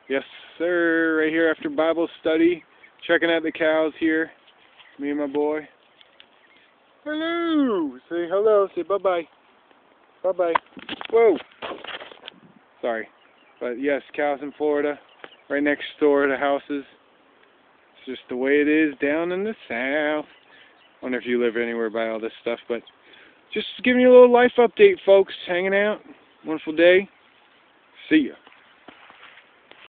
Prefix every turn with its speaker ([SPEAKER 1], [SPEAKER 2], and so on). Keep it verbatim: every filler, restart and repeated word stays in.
[SPEAKER 1] Yes, sir. Right here after Bible study. Checking out the cows here. Me and my boy. Hello. Say hello. Say bye-bye. Bye-bye. Whoa. Sorry. But yes, cows in Florida. Right next door to houses. It's just the way it is down in the south. I wonder if you live anywhere by all this stuff, but just giving you a little life update, folks. Hanging out. Wonderful day. See ya.